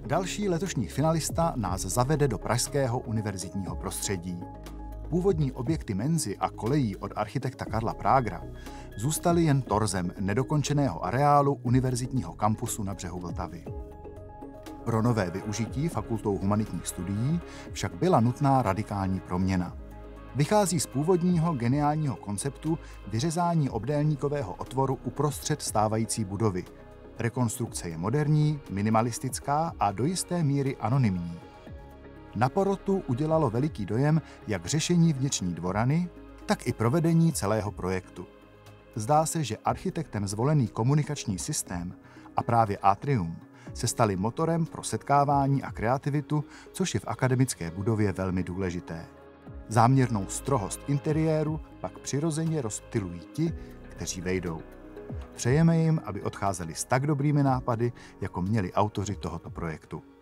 Další letošní finalista nás zavede do pražského univerzitního prostředí. Původní objekty Menzy a kolejí od architekta Karla Prágra zůstaly jen torzem nedokončeného areálu univerzitního kampusu na břehu Vltavy. Pro nové využití fakultou humanitních studií však byla nutná radikální proměna. Vychází z původního geniálního konceptu vyřezání obdélníkového otvoru uprostřed stávající budovy. Rekonstrukce je moderní, minimalistická a do jisté míry anonymní. Na porotu udělalo veliký dojem jak řešení vnitřní dvorany, tak i provedení celého projektu. Zdá se, že architektem zvolený komunikační systém a právě atrium se staly motorem pro setkávání a kreativitu, což je v akademické budově velmi důležité. Záměrnou strohost interiéru pak přirozeně rozptylují ti, kteří vejdou. Přejeme jim, aby odcházeli s tak dobrými nápady, jako měli autoři tohoto projektu.